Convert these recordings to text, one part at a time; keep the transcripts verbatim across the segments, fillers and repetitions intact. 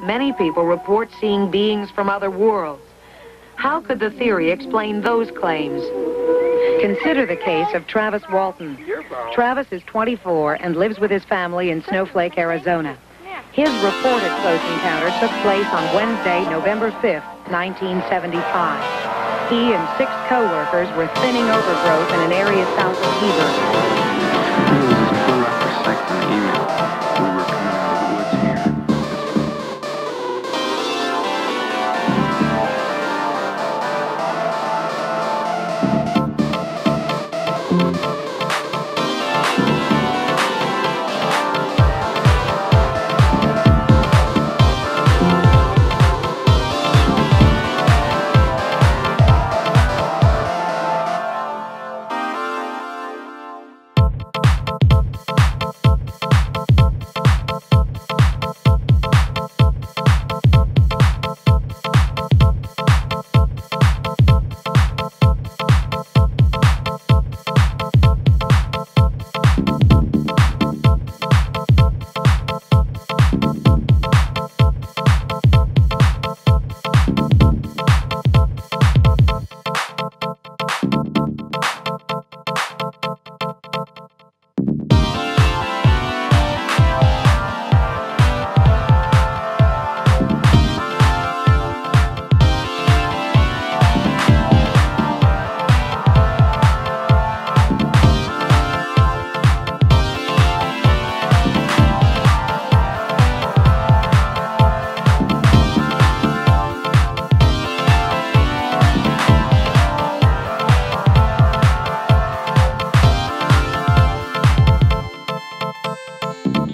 many people report seeing beings from other worlds. How could the theory explain those claims? Consider the case of Travis Walton. Travis is twenty-four and lives with his family in Snowflake, Arizona. His reported close encounter took place on Wednesday, November fifth, nineteen seventy-five. He and six co-workers were thinning overgrowth in an area south of Heber. It was just pull out the second email. We were coming out of the woods here.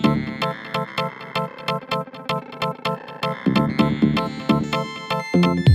Thank you.